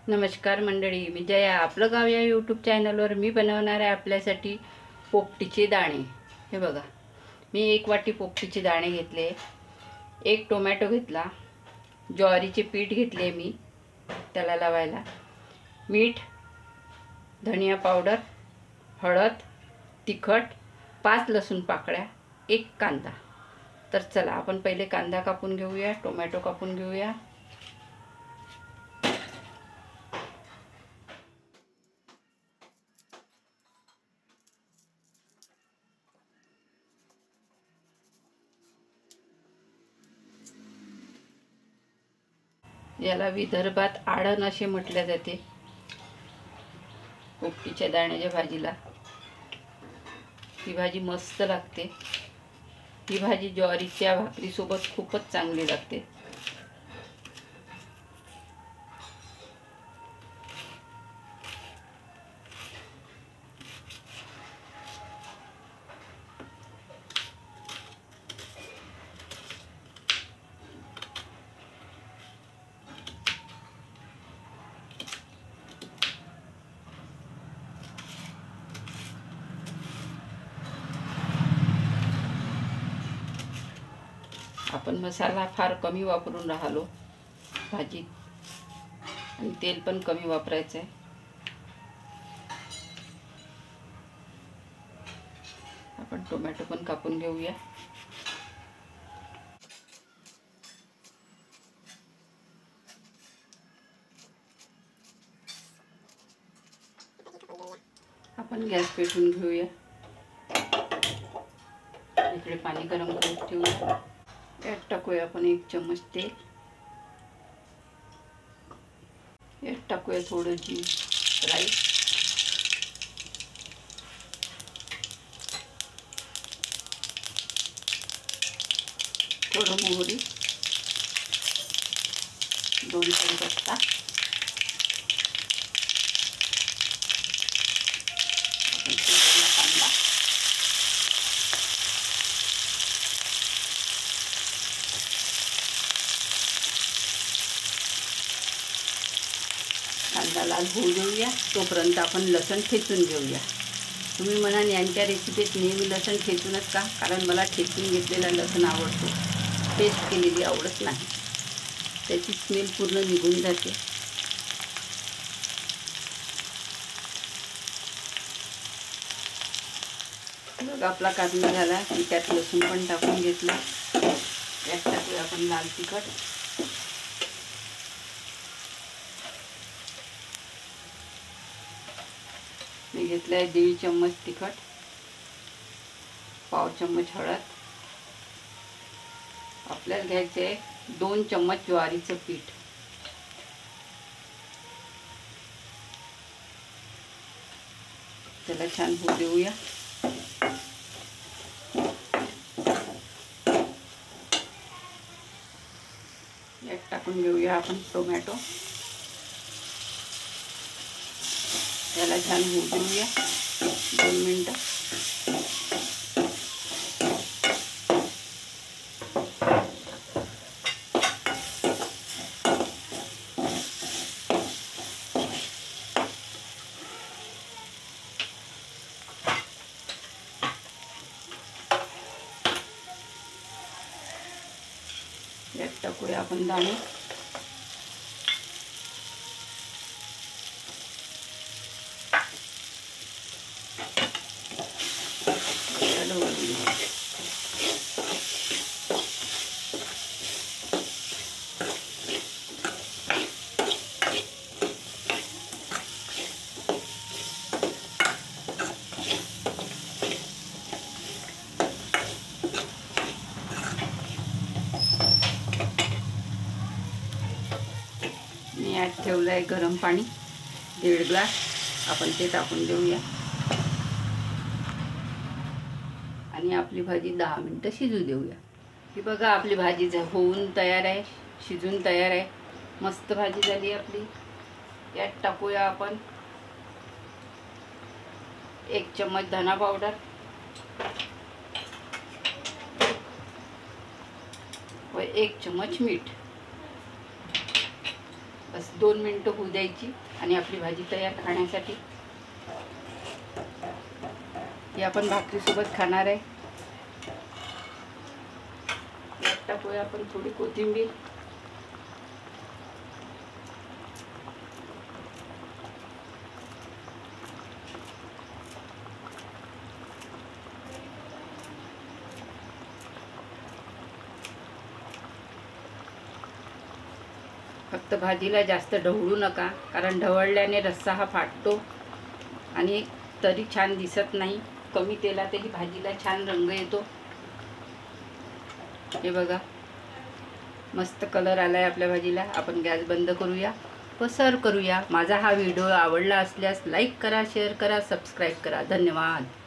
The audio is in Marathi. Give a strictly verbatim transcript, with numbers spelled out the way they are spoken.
नमस्कार मंडळी, मी जया. आपलं गाव या यूट्यूब चॅनलवर मी बनवणार आहे आपल्यासाठी पोपटीचे दाणे. हे बघा, मी एक वाटी पोपटीचे दाणे घेतले, एक टोमॅटो घेतला, ज्वारीचे पीठ घेतले मी त्याला लावायला, मीठ, धनिया पावडर, हळद, तिखट, पाच लसूण पाकळ्या, एक कांदा. तर चला आपण पहिले कांदा कापून घेऊया, टोमॅटो कापून घेऊया. याला विदर्भात आळण असे म्हटले जाते. पोपटीच्या दाण्याच्या भाजीला ही भाजी मस्त लागते. ही भाजी ज्वारीच्या भाकरीसोबत खूपच चांगली लागते. आपण मसाला फार कमी वापरून राहिलो भाजीत, आणि तेल पण कमी वापरायचं आहे. आपण टोमॅटो पण कापून घेऊया. आपण गॅस पेटवून घेऊया. इकडे पाणी गरम करत ठेवूया. यात टाकूया आपण एक चम्मच तेल. यात टाकूया थोडं जी राई, थोडं मोहरी, दोन कढीपत्ता, कांदा, कांदा लाल होऊ देऊया. तोपर्यंत आपण लसण ठेचून घेऊया. तुम्ही म्हणाल यांच्या रेसिपीत नेहमी लसण ठेचूनच का? कारण मला ठेचून घेतलेला लसण आवडतो, पेस्ट केलेली आवडत नाही. त्याची स्मेल पूर्ण निघून जाते. मग आपला कांदा झाला की त्यात लसूण पण टाकून घेतला. यात टाकूया आपण लाल तिखट, मी घेतलं आहे दीड चम्मच तिखट, पाव चम्मच हळद. आपल्याला घ्यायचे आहे दोन चम्मच ज्वारीचं पीठ. त्याला छान होऊ देऊया. यात टाकून घेऊया आपण टोमॅटो. याला छान होऊ देऊया दोन मिनटं. यात टाकूया आपण दाणे. मी यात ठेवलं आहे गरम पाणी दीड ग्लास. आपण ते टाकून देऊया आणि आपली भाजी दहा मिनटं शिजू देऊया. ही बघा, आपली भाजी होऊन तयार आहे, शिजून तयार आहे. मस्त भाजी झाली आपली. यात टाकूया आपण एक चम्मच धना पावडर व एक चम्मच मीठ. बस दोन मिनटं होऊ द्यायची आणि आपली भाजी तयार खाण्यासाठी. ही आपण भाकरीसोबत खाणार आहे. यात टाकूया आपण थोडी कोथिंबीर. फक्त भाजीला जास्त ढवळू नका, कारण ढवळल्याने रस्सा हा फाटतो आणि तरी छान दिसत नाही. कमी तेलातही भाजीला छान रंग येतो. हे बघा मस्त कलर आलाय आपल्या भाजीला. आपण गॅस बंद करूया व सर्व करूया. माझा हा व्हिडिओ आवडला असल्यास लाईक करा, शेअर करा, सबस्क्राईब करा. धन्यवाद.